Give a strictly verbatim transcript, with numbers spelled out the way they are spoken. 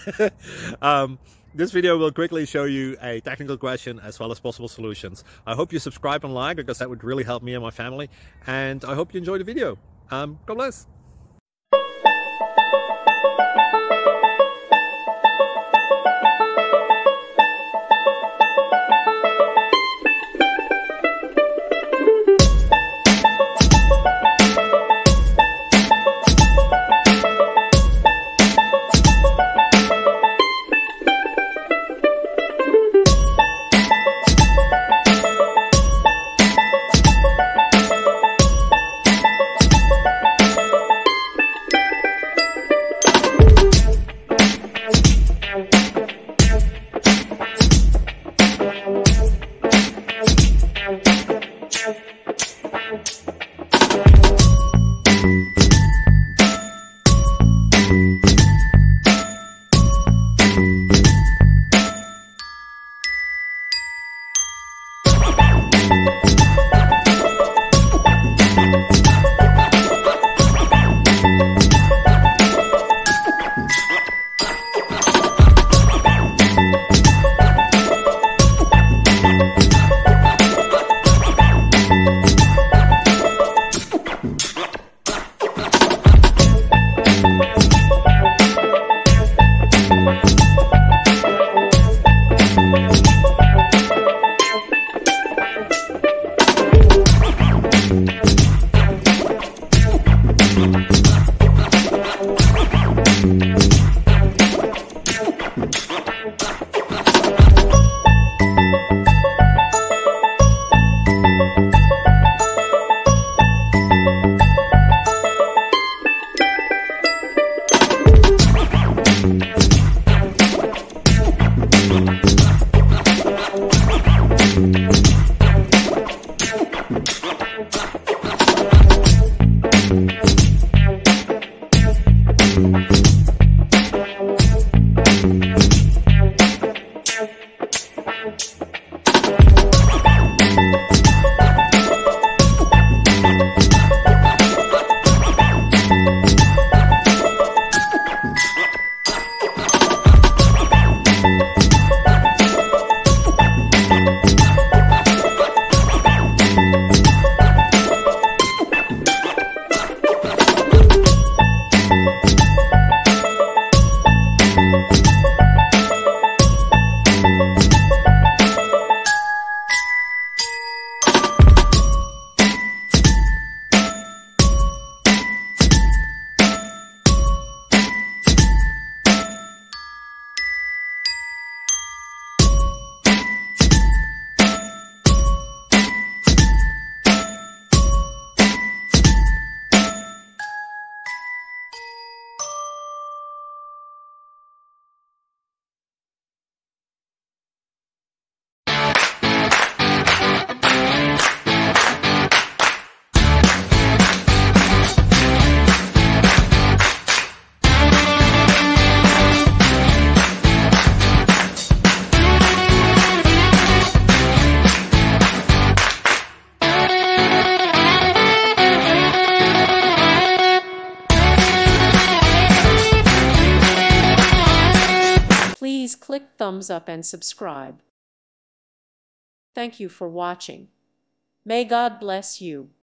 um, this video will quickly show you a technical question as well as possible solutions. I hope you subscribe and like, because that would really help me and my family. And I hope you enjoy the video. Um, God bless. Please click thumbs up and subscribe. Thank you for watching. May God bless you.